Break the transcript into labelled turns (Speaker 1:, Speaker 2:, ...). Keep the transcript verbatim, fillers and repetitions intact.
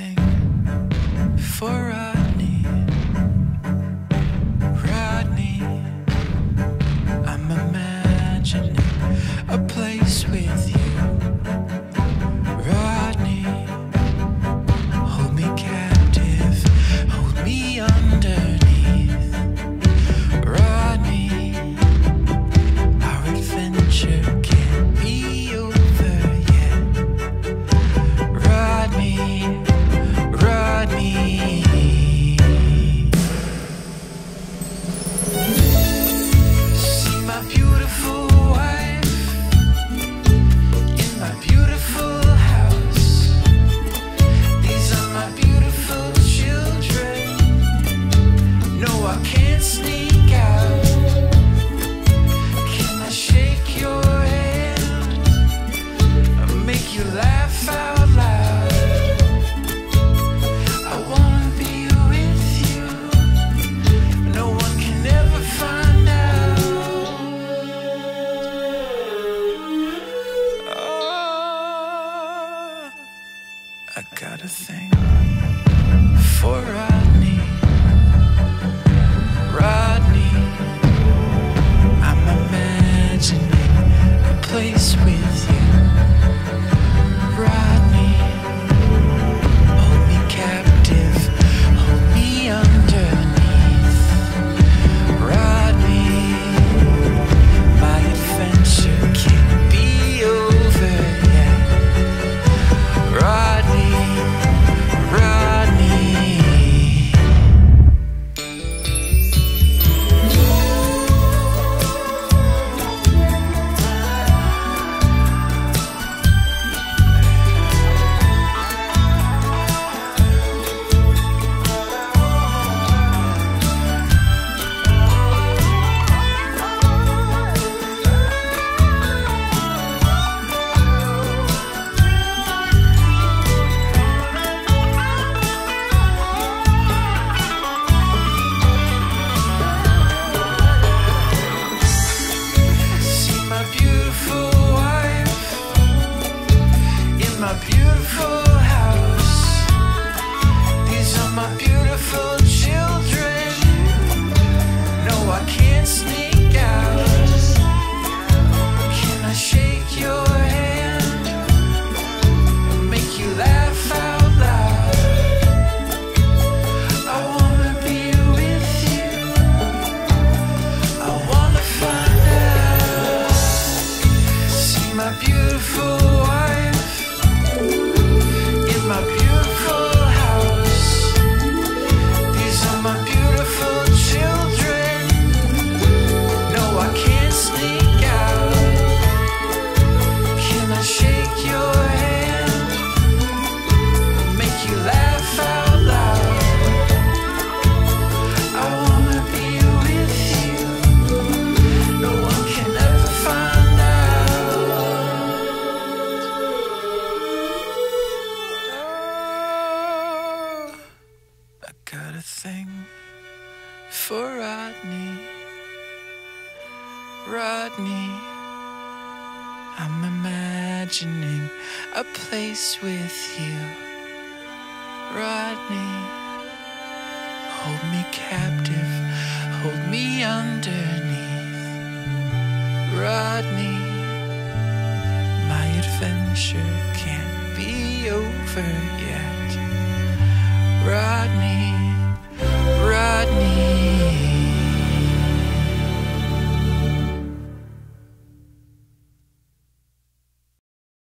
Speaker 1: thing for Rodney. Rodney, I'm imagining a place with you. Rodney, hold me captive, hold me underneath. Rodney, our adventure can't be over yet. Rodney, Rodney. See my beautiful wife in my beautiful house. These are my beautiful children. No, I can't sneak out. Can I shake your hand and make you laugh out loud? I wanna be with you. No one can ever find out. Oh, I got a thing for Rodney. Rodney, I'm imagining a place with you. Rodney, hold me captive, hold me underneath. Rodney, my adventure can't be over yet. Rodney, Rodney. See my beautiful wife in my beautiful house. These are my beautiful children. No, I can't sneak out. Can I shake your hand and make you laugh out loud? I wanna be with you. I wanna find out. See my beautiful wife in my beautiful house. These are my beautiful children. No, I can't sneak out. Can I shake your hand and make you laugh out loud? I wanna be with you. No one can ever find out. Oh, I got a thing for Rodney. Rodney, I'm imagining a place with you. Rodney, hold me captive, hold me underneath. Rodney, my adventure can't be over yet. Rodney, Rodney.